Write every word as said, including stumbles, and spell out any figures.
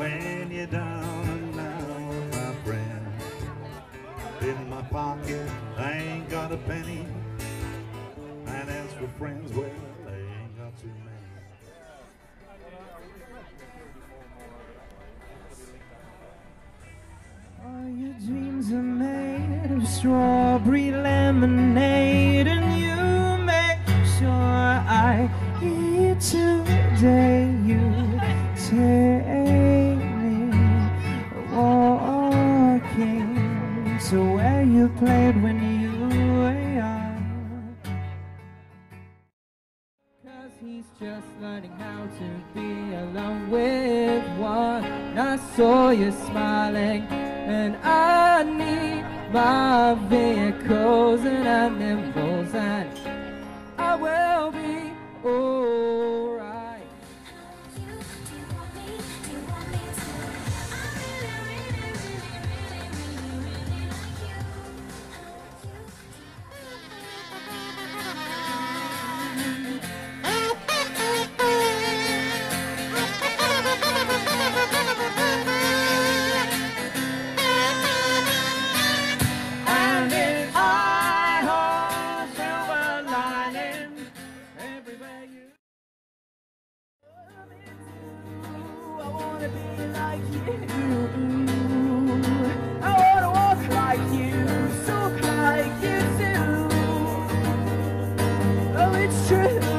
when you're down and out, my friend. In my pocket, I ain't got a penny. And as for friends, well, I ain't got too many. All your dreams are made of strawberry lemonade, and you make sure I eat today. You take me walking to where you played when you were young. 'Cause he's just learning how to be alone with one. I saw you smiling, and I need my vehicles and animals, and I will be alright. True.